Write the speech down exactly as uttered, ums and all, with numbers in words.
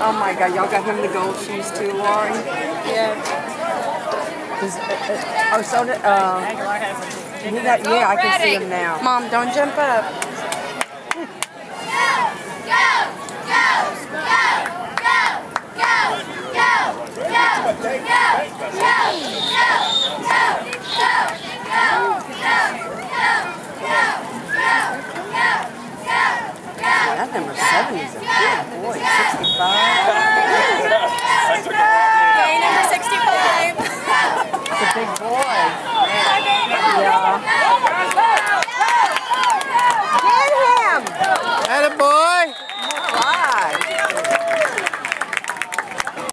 Oh my God, y'all got him the gold shoes too, Lori? Yeah. Is, uh, uh, oh, so did, uh, he got, yeah, I can see him now. Mom, don't jump up. Go, go, go, go, go, go, go, go, go, go, go, go, go, go, go, go,